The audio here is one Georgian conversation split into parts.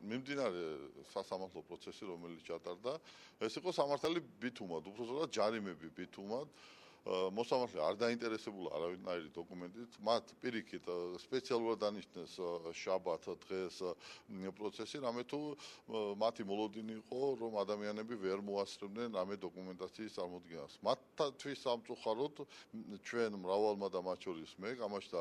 მიმდინარე სასამართლო პროცესი, რომელიც ჩატარდა, ეს იყო სამართალი ბითუმად, უბრალოდ ჯარიმები ბითუმად. მოსამართლე არ დაინტერესებულა არავითარი დოკუმენტით, მათ პირიქით სპეციალურად დანიშნეს შაბათ დღეს პროცესი, რამე თუ მათი მოლოდინი იყო, რომ ადამიანები ვერ მოასწრებდნენ რამე დოკუმენტაციის წარმოდგენას. მათთვის სამწუხაროდ ჩვენ მრავალმა და მათ შორის მე გამაჩნდა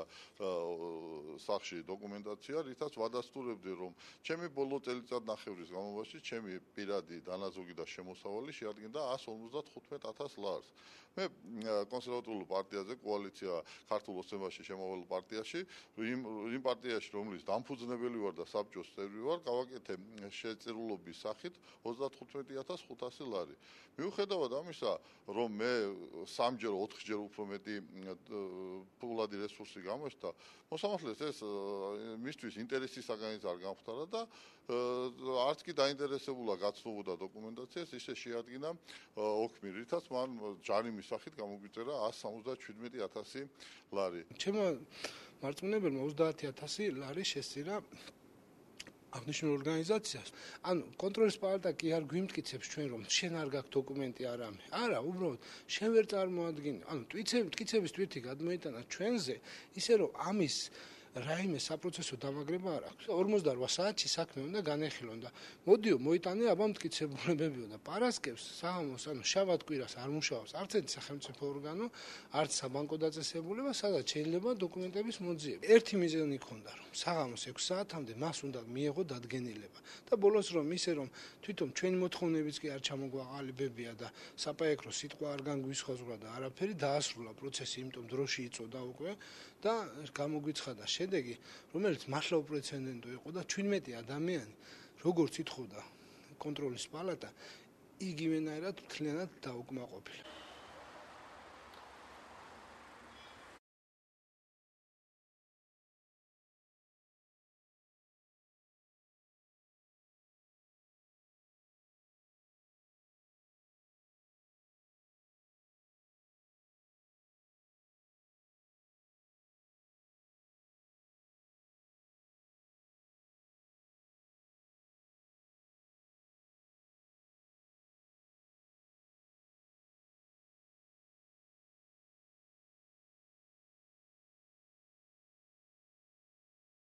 სახში დოკუმენტაცია, რითაც ვადასტურებდი, რომ ჩემი ბოლო წელიწადნახევრის განმავლობაში ჩემი პირადი დანაზოგი და შემოსავალი შეადგენდა 155,000 ლარს. მე კონსერვატიულ პარტიაზე, კოალიცია ქართულ ოცნებაში შემოვალ პარტიაში, იმ პარტიაში, რომლის დამფუძნებელი ვარ და საბჭოს წევრი ვარ, გავაკეთე შეწირულობის სახით 35,500 ლარი. მიუხედავად ამისა, რომ მე 3-ჯერ, 4-ჯერ უფრო მეტი ფულადი რესურსი გამოჩნდა, მოსამართლეს ეს მისთვის ინტერესის საგანიც არ გამختარა და არც კი დაინტერესებულა გაცნობოდა დოკუმენტაციას, ისე შეადგინა ოქმი, რითაც მან ჯარიმის სახით გამოგვიწერა 177,000 ლარი. ჩემო მარწმუნებელმა 30,000 ლარი შესწირა აღნიშნულ ორგანიზაციას. ანუ კონტროლის პალატა კი არ გვიმტკიცებს ჩვენ რომ შენ არ გაქვს დოკუმენტი არამე. არა, უბრალოდ შენ ვერ წარმოადგინე. ანუ მტკიცების თვითი გადმოიტანა ჩვენზე, ისე რომ ამის რაიმე საპროცესო დამაგრება არ აქვს. 48 საათში საქმე უნდა განეხილონ და მოდიო მოიტანე აბა მტკიცებულებებიო და პარასკევს საღამოს, ანუ შაბათ კვირას არ მუშაობს არც ერთი სახელმწიფო ორგანო, არც საბანკო დაწესებულება, სადაც შეიძლება დოკუმენტების მოძიება. ერთი მიზანი ჰქონდა, რომ საღამოს 6 საათამდე მას უნდა მიეღო დადგენილება და ბოლოს რომ ისე რომ თვითონ ჩვენი მოთხოვნებიც კი არ ჩამოგვაყალიბებია და საპაექრო სიტყვა არ განგვისხოზღვრა და არაფერი დაასრულა პროცესი, იმიტომ დროში იწოდა უკვე და გამოგვიცხადა შედეგი, რომელიც მართლა უპრეცედენტო იყო და 17 ადამიანი, როგორც ითხოვდა კონტროლის პალატა, იგივენაირად მთლიანად დაუკმაყოფილა.